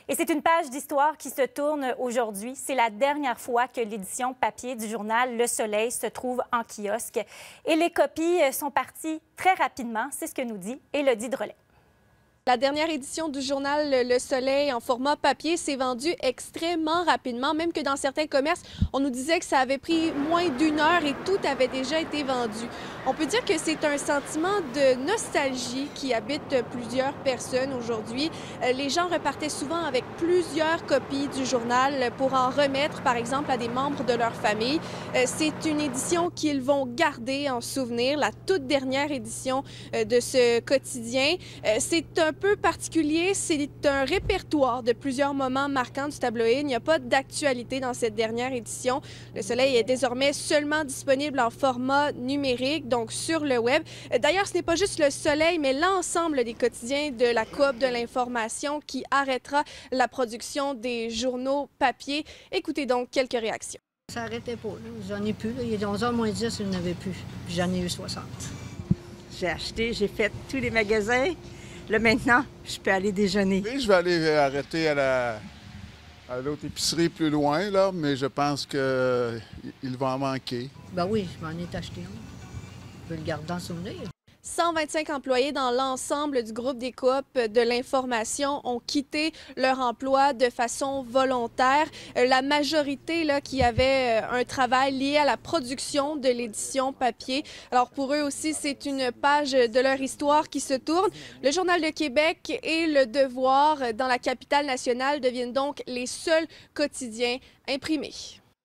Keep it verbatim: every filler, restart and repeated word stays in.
Et c'est une page d'histoire qui se tourne aujourd'hui. C'est la dernière fois que l'édition papier du journal Le Soleil se trouve en kiosque. Et les copies sont parties très rapidement. C'est ce que nous dit Élodie Drolet. La dernière édition du journal Le Soleil en format papier s'est vendue extrêmement rapidement, même que dans certains commerces, on nous disait que ça avait pris moins d'une heure et tout avait déjà été vendu. On peut dire que c'est un sentiment de nostalgie qui habite plusieurs personnes aujourd'hui. Les gens repartaient souvent avec plusieurs copies du journal pour en remettre, par exemple, à des membres de leur famille. C'est une édition qu'ils vont garder en souvenir, la toute dernière édition de ce quotidien. C'est un peu particulier, c'est un répertoire de plusieurs moments marquants du tabloïd. Il n'y a pas d'actualité dans cette dernière édition. Le Soleil est désormais seulement disponible en format numérique, donc sur le web. D'ailleurs, ce n'est pas juste Le Soleil, mais l'ensemble des quotidiens de la Coop de l'information qui arrêtera la production des journaux papier. Écoutez donc quelques réactions. Ça n'arrêtait pas. J'en ai plus. Là. Il est onze heures moins dix, il n'y en avait plus. Puis j'en ai eu soixante. J'ai acheté, j'ai fait tous les magasins. Là, maintenant, je peux aller déjeuner. Et je vais aller arrêter à la à l'autre épicerie plus loin, là, mais je pense qu'il va en manquer. Ben oui, je m'en ai acheté un. Je peux le garder en souvenir. cent vingt-cinq employés dans l'ensemble du groupe des coops de l'information ont quitté leur emploi de façon volontaire. La majorité là, qui avait un travail lié à la production de l'édition papier. Alors pour eux aussi, c'est une page de leur histoire qui se tourne. Le Journal de Québec et Le Devoir dans la capitale nationale deviennent donc les seuls quotidiens imprimés.